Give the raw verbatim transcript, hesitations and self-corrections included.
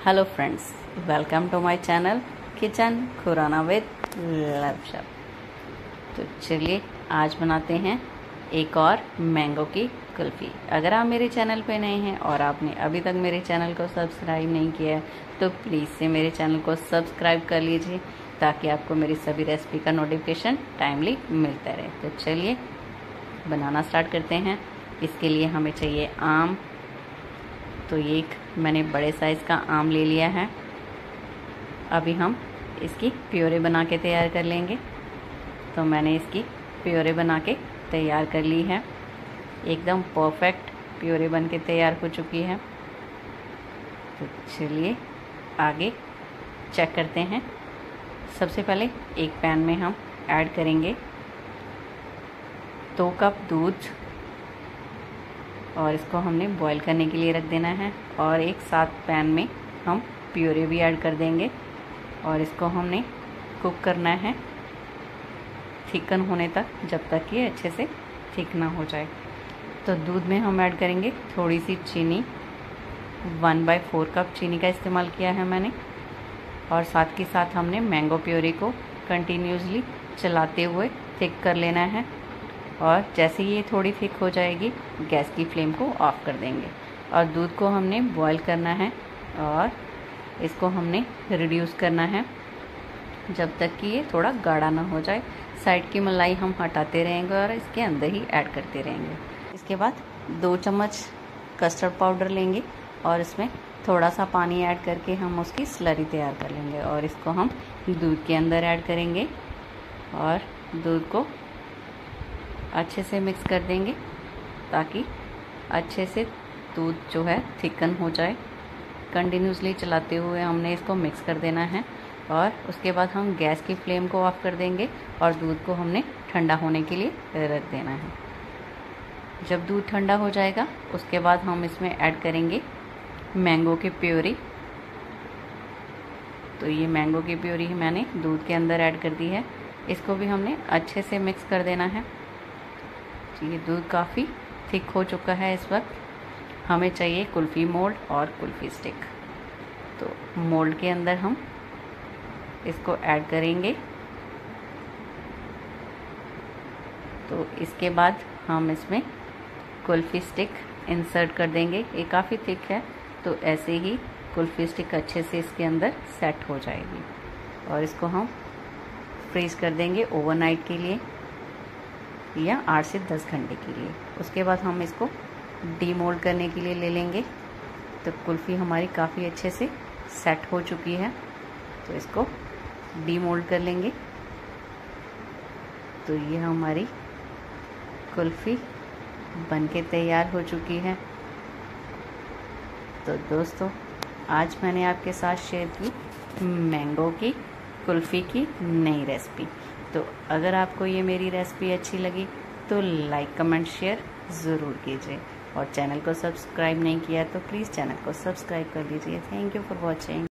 Hello friends, welcome to my channel kitchen Khurana with love shop. तो चलिए आज बनाते हैं एक और मैंगो की कुल्फ़ी। अगर आप मेरे चैनल पे नए हैं और आपने अभी तक मेरे चैनल को सब्सक्राइब नहीं किया है तो प्लीज़ से मेरे चैनल को सब्सक्राइब कर लीजिए ताकि आपको मेरी सभी रेसिपी का नोटिफिकेशन टाइमली मिलता रहे। तो चलिए बनाना स्टार्ट करते हैं। इसके लिए हमें चाहिए आम। तो ये एक मैंने बड़े साइज़ का आम ले लिया है। अभी हम इसकी प्योरे बना के तैयार कर लेंगे। तो मैंने इसकी प्योरे बना के तैयार कर ली है। एकदम परफेक्ट प्योरे बन के तैयार हो चुकी है। तो चलिए आगे चेक करते हैं। सबसे पहले एक पैन में हम ऐड करेंगे दो कप दूध और इसको हमने बॉईल करने के लिए रख देना है। और एक साथ पैन में हम प्योरे भी ऐड कर देंगे और इसको हमने कुक करना है थिकन होने तक, जब तक ये अच्छे से थिक ना हो जाए। तो दूध में हम ऐड करेंगे थोड़ी सी चीनी। वन बाय फोर कप चीनी का इस्तेमाल किया है मैंने। और साथ के साथ हमने मैंगो प्योरे को कंटिन्यूसली चलाते हुए थिक कर लेना है। और जैसे ये थोड़ी थिक हो जाएगी गैस की फ्लेम को ऑफ कर देंगे। और दूध को हमने बॉईल करना है और इसको हमने रिड्यूस करना है जब तक कि ये थोड़ा गाढ़ा ना हो जाए। साइड की मलाई हम हटाते रहेंगे और इसके अंदर ही ऐड करते रहेंगे। इसके बाद दो चम्मच कस्टर्ड पाउडर लेंगे और इसमें थोड़ा सा पानी ऐड करके हम उसकी स्लरी तैयार कर लेंगे। और इसको हम दूध के अंदर ऐड करेंगे और दूध को अच्छे से मिक्स कर देंगे ताकि अच्छे से दूध जो है थिकन हो जाए। कंटिन्यूसली चलाते हुए हमने इसको मिक्स कर देना है। और उसके बाद हम गैस की फ्लेम को ऑफ कर देंगे और दूध को हमने ठंडा होने के लिए रख देना है। जब दूध ठंडा हो जाएगा उसके बाद हम इसमें ऐड करेंगे मैंगो की प्योरी। तो ये मैंगो की प्योरी मैंने दूध के अंदर ऐड कर दी है। इसको भी हमने अच्छे से मिक्स कर देना है। ये दूध काफ़ी थिक हो चुका है। इस वक्त हमें चाहिए कुल्फ़ी मोल्ड और कुल्फ़ी स्टिक। तो मोल्ड के अंदर हम इसको ऐड करेंगे। तो इसके बाद हम इसमें कुल्फ़ी स्टिक इंसर्ट कर देंगे। ये काफ़ी थिक है तो ऐसे ही कुल्फ़ी स्टिक अच्छे से इसके अंदर सेट हो जाएगी। और इसको हम फ्रीज़ कर देंगे ओवरनाइट के लिए या आठ से दस घंटे के लिए। उसके बाद हम इसको डीमोल्ड करने के लिए ले लेंगे। तो कुल्फ़ी हमारी काफ़ी अच्छे से सेट हो चुकी है। तो इसको डीमोल्ड कर लेंगे। तो ये हमारी कुल्फ़ी बनके तैयार हो चुकी है। तो दोस्तों आज मैंने आपके साथ शेयर की मैंगो की कुल्फ़ी की नई रेसिपी। तो अगर आपको ये मेरी रेसिपी अच्छी लगी तो लाइक कमेंट शेयर ज़रूर कीजिए। और चैनल को सब्सक्राइब नहीं किया तो प्लीज़ चैनल को सब्सक्राइब कर लीजिए। Thank you for watching.